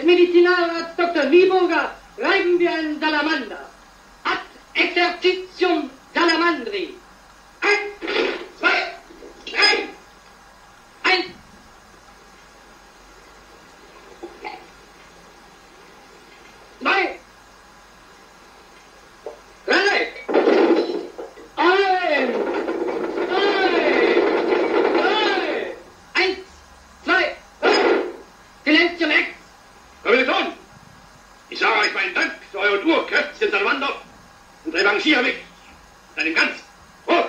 Medizinalrats Dr. Nieburger reiben wir einen Salamander. Ad exercitium salamandri. 1, 2, 3. 1. 2. 3. 1, 2, 3. Silenzium ex. Kommilitonen, ich sage euch meinen Dank für euren urkräftigen Salamander und revanchiere mich mit einem ganz hoch.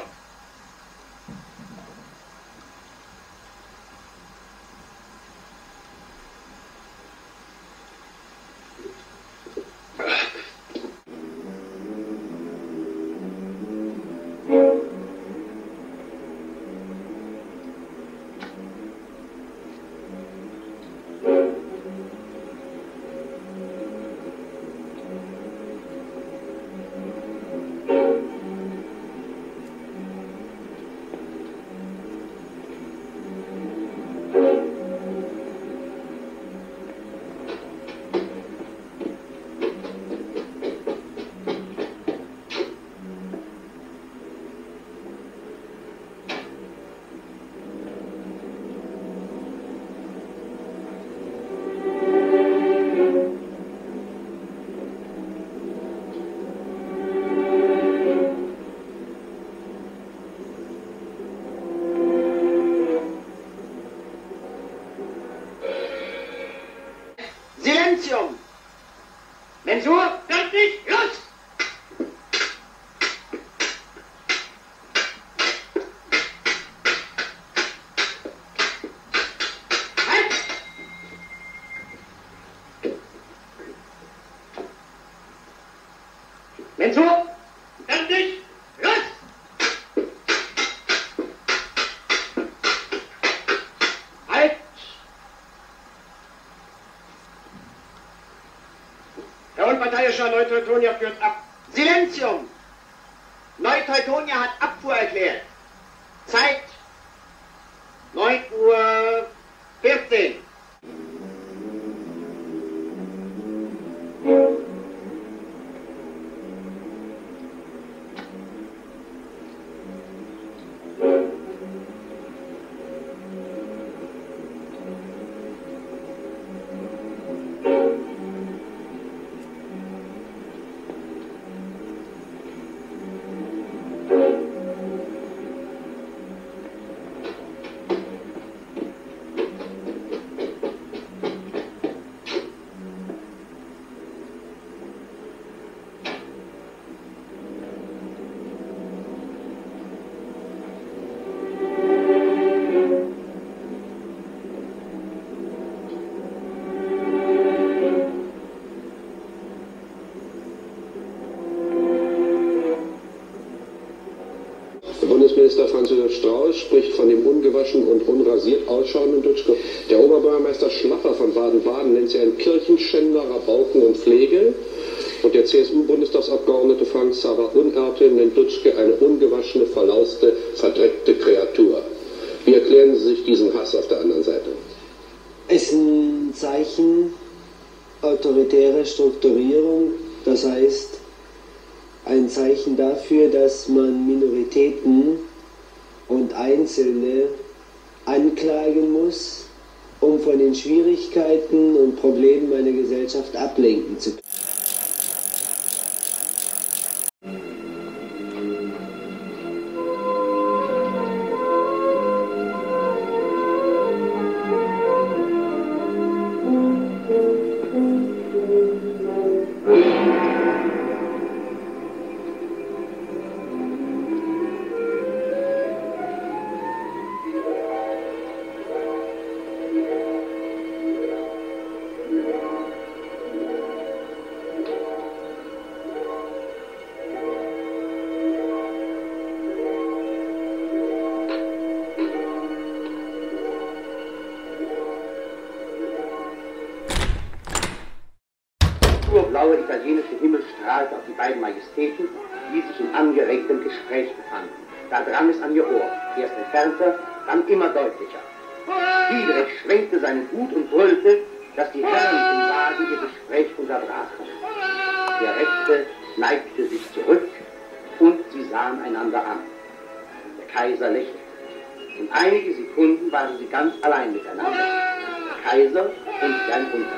Silenzium! Mensur, fertig, los! Halt! Mensur, fertig, los! Halt! Der unparteiische Neuteutonia führt ab. Silenzium! Neuteutonia hat Abfuhr erklärt. Zeit 9:14 Uhr. Bundesminister Franz Josef Strauß spricht von dem ungewaschen und unrasiert ausschauenden Dutschke. Der Oberbürgermeister Schlaffer von Baden-Baden nennt sie einen Kirchenschänder, Rabauken und Pflege. Und der CSU-Bundestagsabgeordnete Frank Xaver Unerte nennt Dutschke eine ungewaschene, verlauste, verdreckte Kreatur. Wie erklären Sie sich diesen Hass auf der anderen Seite? Es ist ein Zeichen autoritärer Strukturierung, das heißt, ein Zeichen dafür, dass man Minoritäten und Einzelne anklagen muss, um von den Schwierigkeiten und Problemen einer Gesellschaft ablenken zu können. Blaue italienische Himmel strahlt auf die beiden Majestäten, die sich in angeregtem Gespräch befanden. Da drang es an ihr Ohr, erst entfernter, dann immer deutlicher. Friedrich schwenkte seinen Hut und brüllte: dass die Herren im Wagen ihr Gespräch unterbrachen. Der Rechte neigte sich zurück und sie sahen einander an. Der Kaiser lächelte. In einige Sekunden waren sie ganz allein miteinander. Der Kaiser und sein Untertan.